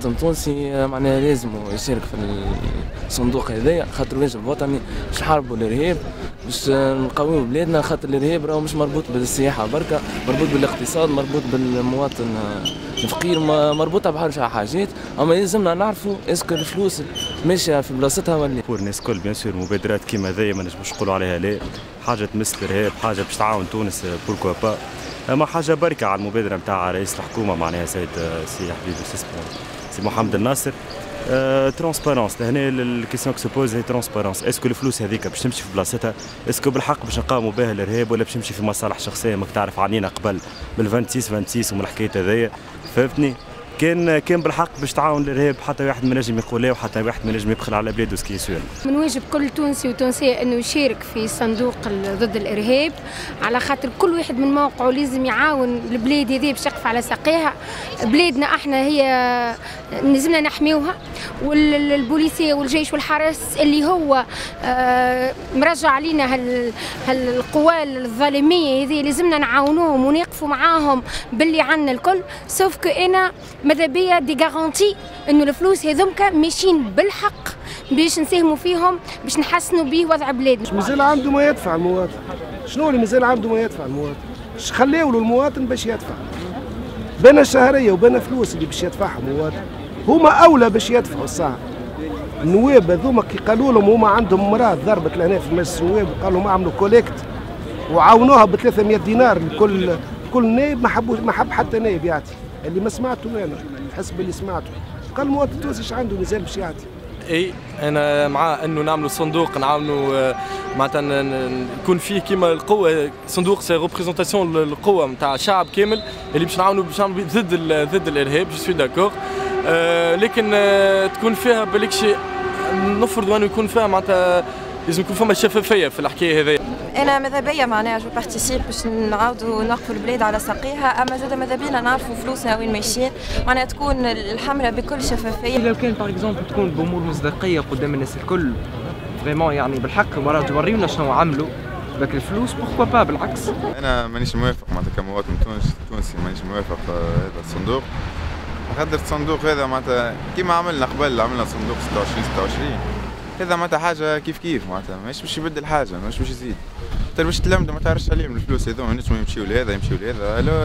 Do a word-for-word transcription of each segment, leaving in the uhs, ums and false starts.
مواطن تونسي معناها لازم يشارك في الصندوق هذايا، خاطر واجب وطني باش نحاربوا الارهاب، باش نقويو بلادنا، خاطر الارهاب راهو مش مربوط بالسياحه بركه، مربوط بالاقتصاد، مربوط بالمواطن الفقير، مربوطه بحرشة حاجات، اما لازمنا نعرفوا اسكو الفلوس ماشيه في بلاصتها ولا. بور الناس الكل بيان سور مبادرات كيما هذيا ما نجموش نقولوا عليها لا، حاجه تمس الارهاب، حاجه باش تعاون تونس بوركوا با، اما حاجه بركه على المبادره نتاع رئيس الحكومه معناها سيد سي حبيبي سي محمد الناصر. ترونسبارونس لهنا الكيسيون كو سوبوز هي ترونسبارونس، اسكو الفلوس هذيك باش تمشي في بلاصتها، اسكو بالحق باش نقاوموا بها الارهاب ولا باش تمشي في مصالح شخصيه ماك تعرف عنينا قبل بال ستة وعشرين ستة وعشرين ومن الحكايات هذيا، فهمتني؟ كان كان بالحق باش تعاون الارهاب حتى واحد ما نجم يقول لا وحتى واحد ما نجم يبخل على بلاده سكي سور. من واجب كل تونسي وتونسيه انه يشارك في صندوق ضد الارهاب، على خاطر كل واحد من موقعه لازم يعاون البلاد هذه باش يقف على ساقيها. بلادنا احنا هي لازمنا نحميوها، والبوليسيه والجيش والحرس اللي هو مرجع علينا هالقوى الظالميه هذه لازمنا نعاونوهم ونقفوا معاهم باللي عنا الكل. سوف كو انا ماذا بيا دي غارونتي انه الفلوس هذومك ماشيين بالحق باش نساهموا فيهم باش نحسنوا به وضع بلادنا. مازال عنده ما يدفع المواطن، شنو اللي مازال عنده ما يدفع المواطن؟ خليوا له المواطن باش يدفع، بين الشهريه وبين فلوس اللي باش يدفعها المواطن هما اولى باش يدفعوا الساعه. النواب هذوما كي قالوا لهم هما عندهم امراض ضربت لهنا في مجلس النواب وقالوا لهم اعملوا كوليكت وعاونوها ب ثلاثمائة دينار لكل كل نائب، ما حبوش ما حب حتى نائب يعطي. اللي ما سمعته انا نحس باللي سمعته، قال المواطن التونسي ايش عنده مازال باش يعطي. اي انا مع انه نعملوا صندوق، نعاونوا معناتها يكون فيه كيما القوه، صندوق سي ريبريزونطاسيون القوه نتاع الشعب كامل اللي باش نعاونوا باش نعملوا ضد ضد الارهاب، جو سوي داكور. آه لكن آه تكون فيها بالك شيء نفرض انه يكون فيها معناتها لازم يكون فما شفافيه في الحكايه هذه. انا ماذا بيا معناها جو بارتيسيب باش نعاودوا نوقفوا البلاد على ساقيها، اما زاد ماذا بينا نعرفوا فلوسنا وين ماشيين، معناها تكون الحمله بكل شفافيه. لو كان باغ اكزومبل تكون بامور مصداقيه قدام الناس الكل فريمون يعني بالحق مرات توريونا شنو عملوا باك الفلوس بوركوا با بالعكس. انا مانيش موافق معناتها كمواطن تونسي مانيش موافق هذا الصندوق، خاطر الصندوق هذا معناتها كيما عملنا قبل عملنا صندوق ستة وعشرين ستة وعشرين هذا معناتها حاجه كيف كيف معناتها ماهيش باش يبدل حاجه ماهيش باش يزيد، حتى باش تلمد ما تعرفش عليهم الفلوس هذوما نجموا يمشيو لهذا يمشيو لهذا، الور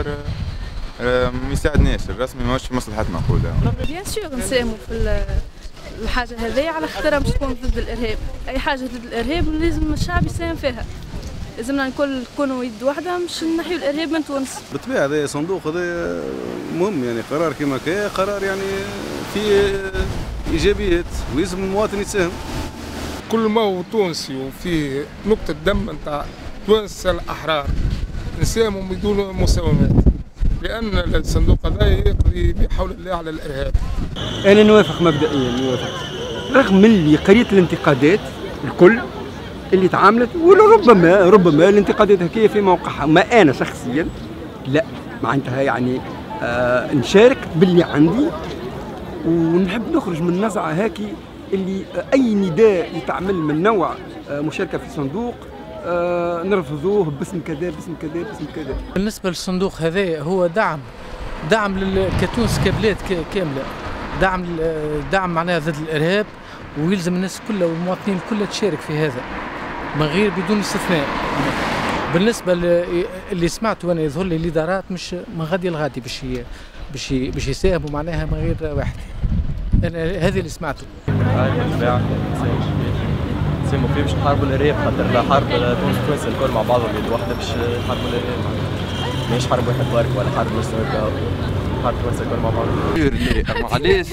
ما يساعدناش الرسمي ماهوش في مصلحتنا نقولها. بيان سور نساهموا في الحاجه هذه على خاطرها باش تكون ضد الارهاب، اي حاجه ضد الارهاب لازم الشعب يساهم فيها، لازمنا الكل نكونوا يد واحده باش نحيوا الارهاب من تونس. بالطبيعه هذا صندوق هذا مهم، يعني قرار كما كان قرار يعني فيه ايجابيات ويلزم المواطن يساهم. كل ما هو تونسي وفيه نقطة دم نتاع تونس الأحرار نساهموا بدون مساومات، لأن الصندوق هذا يقضي بحول الله على الإرهاب. أنا نوافق مبدئيا، نوافق رغم اللي قريت الانتقادات الكل اللي تعاملت، وربما ربما الانتقادات هكية في موقعها، ما أنا شخصيا لا معناتها يعني آه نشارك باللي عندي ونحب نخرج من نزعة هاكي اللي اي نداء يتعمل من نوع مشاركه في صندوق نرفضوه باسم كذا باسم كذا باسم كذا. بالنسبه للصندوق هذا هو دعم دعم كتونس كبلاد كامله، دعم دعم معناها ضد الارهاب، ويلزم الناس كلها والمواطنين كلها تشارك في هذا من غير بدون استثناء. بالنسبه اللي سمعته انا يظهر لي الادارات مش من غادي لغادي باش باش باش يساهموا معناها من غير واحد. أنا هذه اللي سمعته. بالطبيعة نساهموا فيه باش نحاربوا الإرهاب، خاطر لا حرب تونس تونس الكل مع بعضهم يد واحدة باش نحاربوا الإرهاب، ماهيش حرب واحد برك ولا حرب نص هكا، حرب تونس الكل مع بعضهم. علاش؟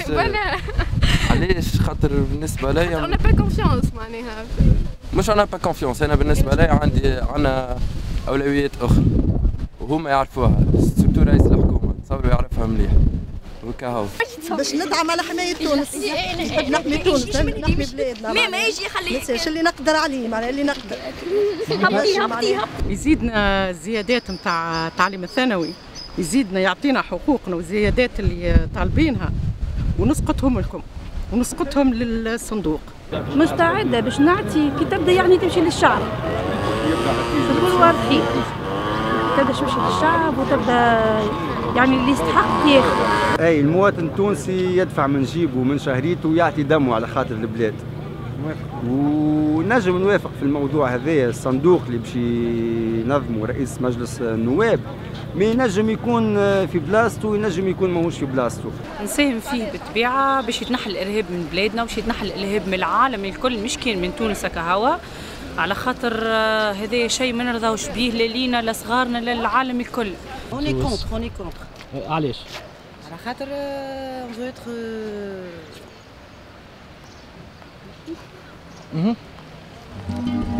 علاش؟ خاطر بالنسبة ليا أنا با كونفيونس معناها. مش أنا با كونفيونس، أنا بالنسبة ليا عندي عندنا أولويات أخرى وهما يعرفوها، سورتو رئيس الحكومة تصور يعرفها مليح. وكاهو باش ندعم على حماية تونس، نحب نحمي تونس، نحمي بلادنا. ما ما يجي يخليه ما اللي نقدر عليه معناها اللي نقدر. هبطيها هبطيها. يزيدنا الزيادات نتاع التعليم الثانوي، يزيدنا يعطينا حقوقنا والزيادات اللي طالبينها ونسقطهم لكم ونسقطهم للصندوق. مستعدة باش نعطي كي تبدا يعني تمشي للشعب. تكونوا واضحين. تبدا شوشة الشعب وتبدا يعني اللي يستحق ياخذ. اي المواطن التونسي يدفع من جيبه ومن شهريته ويعطي دمه على خاطر البلاد. ونجم نوافق في الموضوع هذايا الصندوق اللي باش ينظمه رئيس مجلس النواب، ما ينجم يكون في بلاصتو وينجم يكون ماهوش في بلاصتو. نساهم فيه بالطبيعه باش يتنحى الارهاب من بلادنا وباش يتنحى الارهاب من العالم الكل، مش كان من تونس كهوا، على خاطر هذا شيء ما نرضاوش بيه لا لينا لا صغارنا لا للعالم الكل. اوني كونتر اوني كونتر. علاش؟ على خاطر اون فو اتر اها